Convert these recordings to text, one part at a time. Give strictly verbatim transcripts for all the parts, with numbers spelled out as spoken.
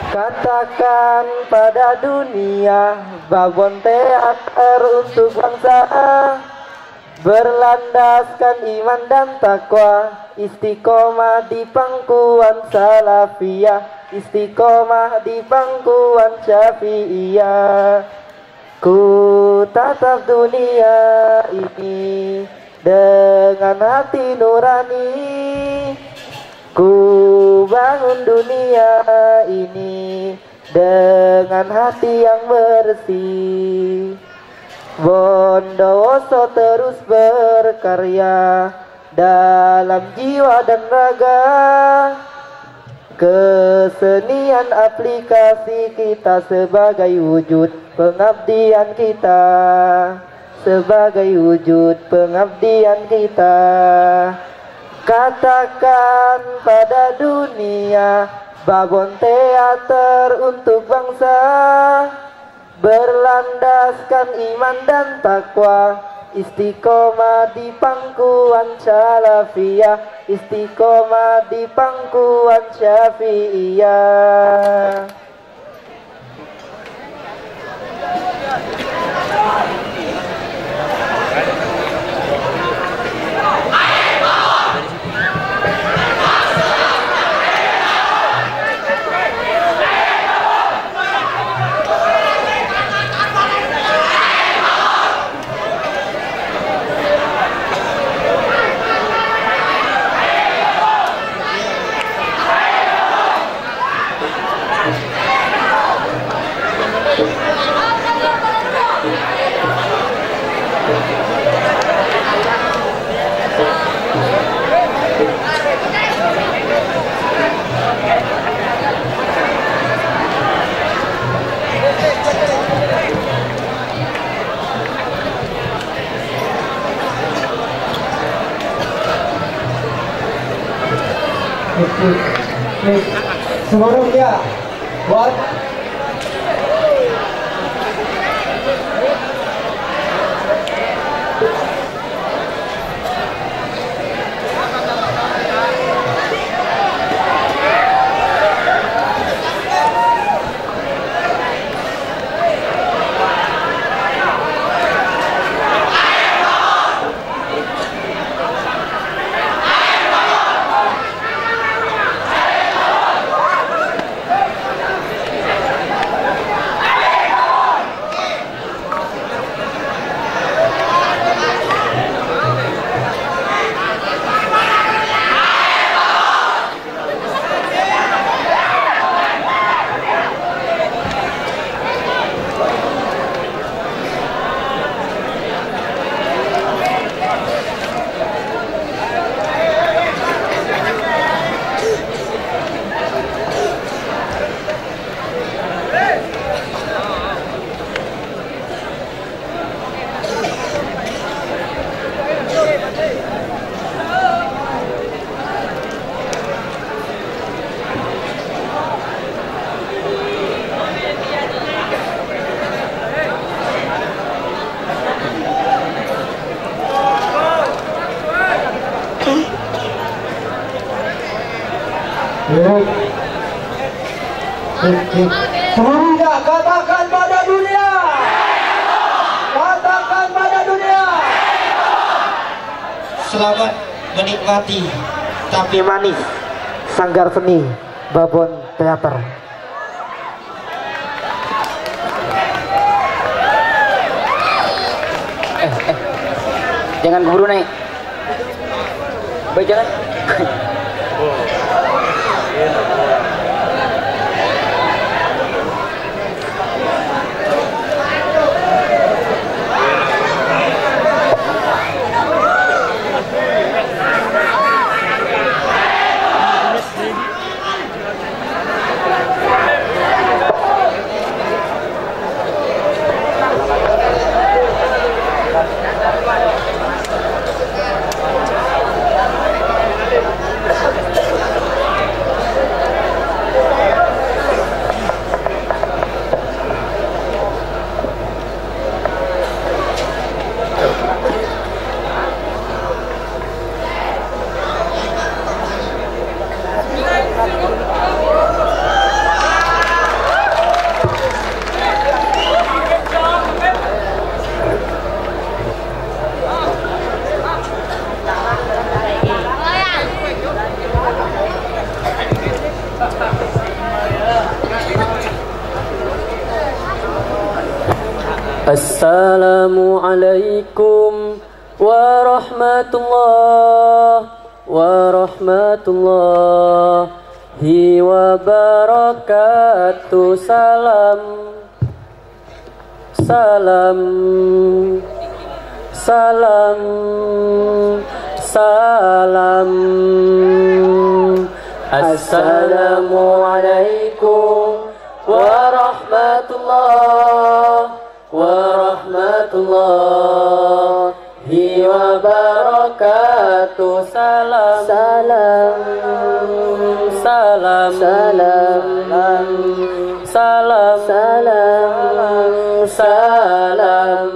Katakan pada dunia, babon teater untuk bangsa, berlandaskan iman dan takwa, istiqomah di pangkuan salafiyah, istiqomah di pangkuan syafi'iyah. Ku tatap dunia ini dengan hati nurani, ku bangun dunia ini dengan hati yang bersih. Bondowoso terus berkarya dalam jiwa dan raga, kesenian aplikasi kita sebagai wujud pengabdian kita, sebagai wujud pengabdian kita. Katakan pada dunia, babon teater untuk bangsa, berlandaskan iman dan takwa, istiqomah di pangkuan salafiyah, istiqomah di pangkuan syafi'iyah. Sebelumnya buat sebelumnya katakan pada dunia, katakan pada dunia, selamat menikmati tapi manis sanggar seni babon teater. Eh, eh, jangan keburu naik. Baik, jangan. Assalamualaikum warahmatullahi warahmatullahi wabarakatuh. Salam salam salam salam. Assalamualaikum warahmatullahi warahmatullahi wabarakatuh. Salam salam salam salam salam salam salam.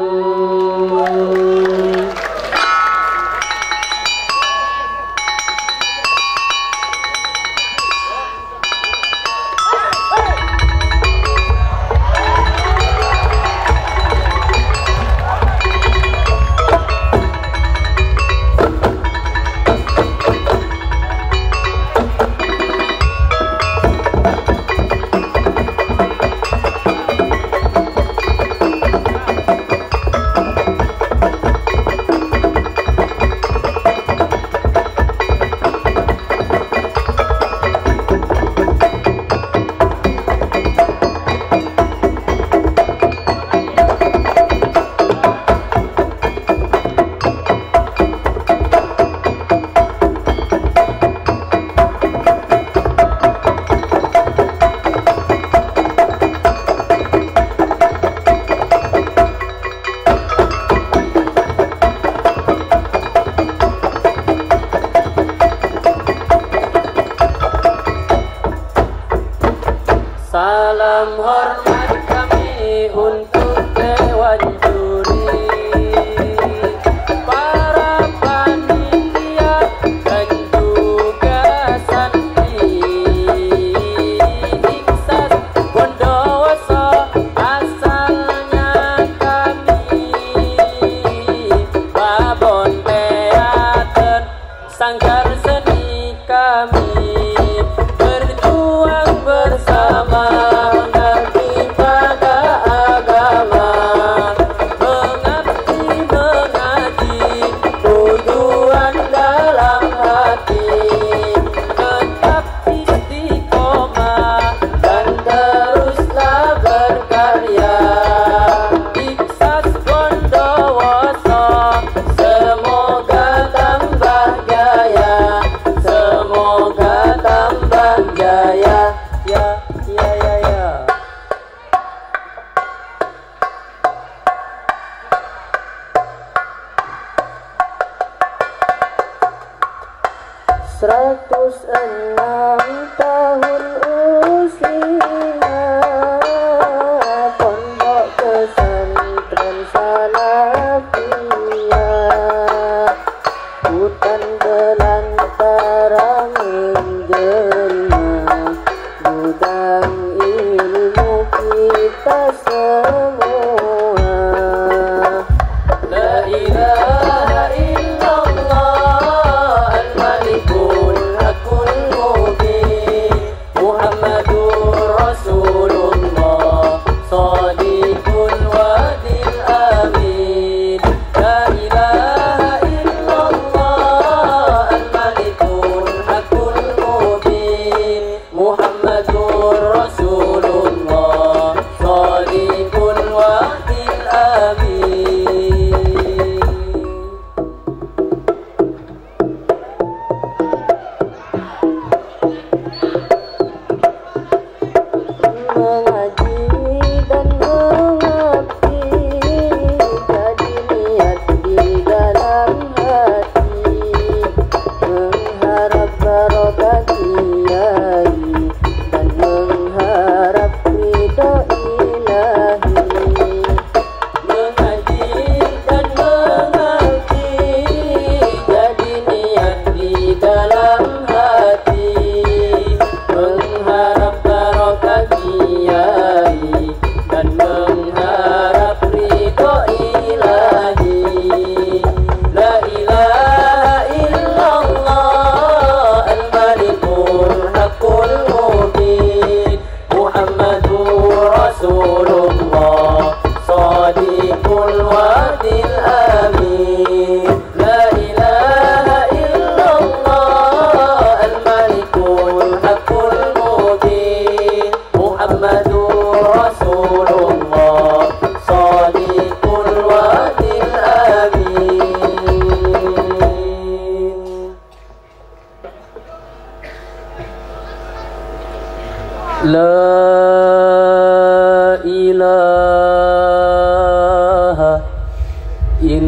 Salam hormat kami untuk Dewan Juri, para panitia dan juga santri Iksas Bondowoso, asalnya kami Babon Teater, sanggar seni kami berjuang bersama daripada agama, mengabdi mengaji tujuan dalam hati, tetap istiqomah dan teruslah berkarya. Iksas Bondowoso semoga tambah jaya, semoga tambah jaya. Ya, ya, ya, ya. Seratus enam tahun usia Pondok Pesantren Salafiyah, hutan belantara menjelma, gudang ilmu kita semua. La ilaha illallah al-malikul hakul mubin, Muhammadur Rasulullah shadiqul wadil amin. La ilaha illallah al-malikul hakul mubin, Muhammadur Rasulullah shadiqul wadil amin.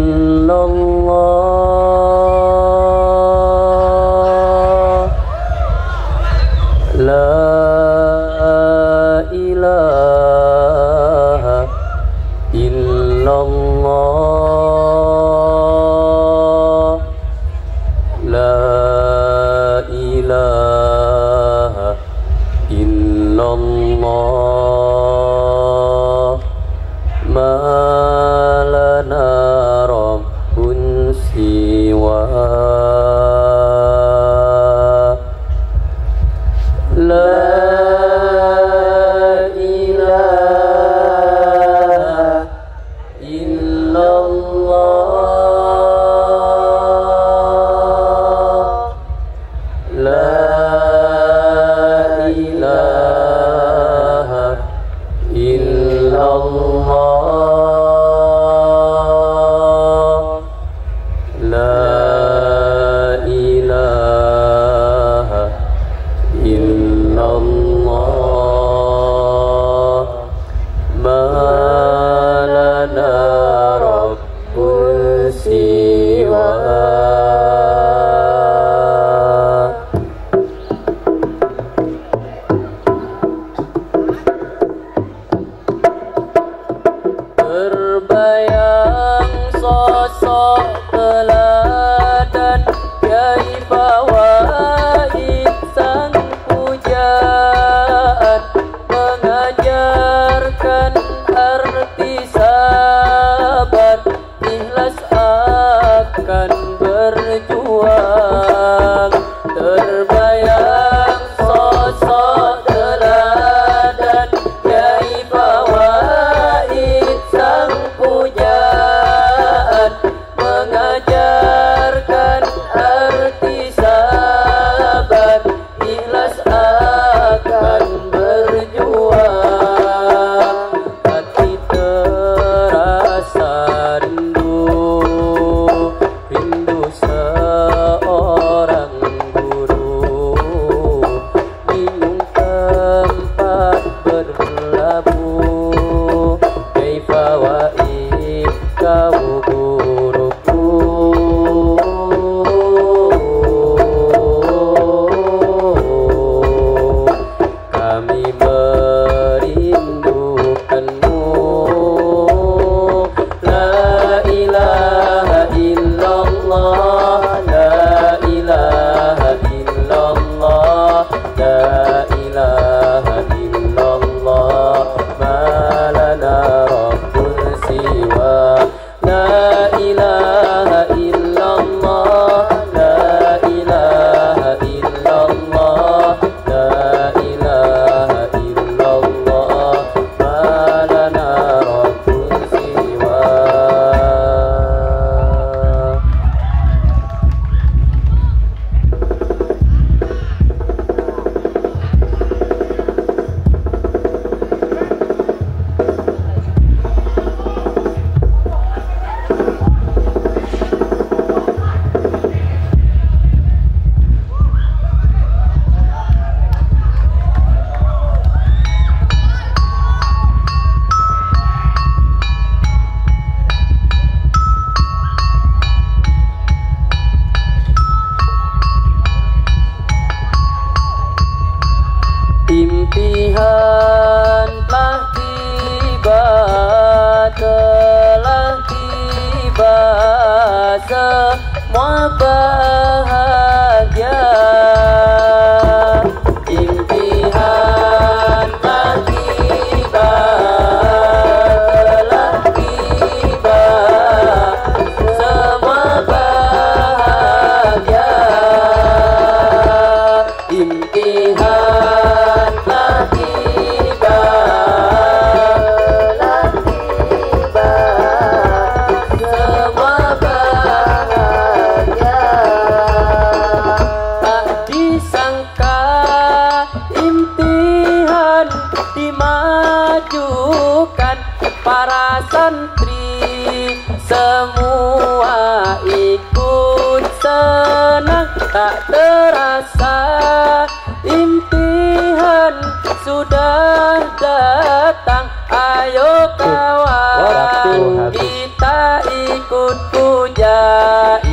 illallah, la ilaha illallah, la ilaha illallah, ma lana rabbun siwa, la ilaha illallah, la ilaha illallah, la ilaha illallah, ma lana rabbun siwa. Terbayang sosok teladan Kyai Fawaid sang pujaan, mengajarkan arti sabar, ikhlas akan berjuang. Terbayang sosok teladan Kyai Fawaid sang pujaan, mengajarkan arti sabar, ikhlas akan berjuang. Hati terasa rindu, rindu seorang guru, bingung tempat berlabuh. Kyai Fawaid kau guruku, kami merindukanmu. La ilaha illallah, la ilaha illallah, la ilaha illallah, ma lana rabbun siwa. La ilaha illallah, la ilaha illallah, la ilaha illallah, ma lana rabbun siwa. Impian telah tiba, telah tiba, semua bahagia. Impian telah tiba, telah tiba, semua bahagia. Impian telah tiba, telah tiba, semua bahagia. Tak disangka impian dimajukan, para santri semua ikut senang. Tak terasa impian sudah datang. Ayo kawan, kita ikut puja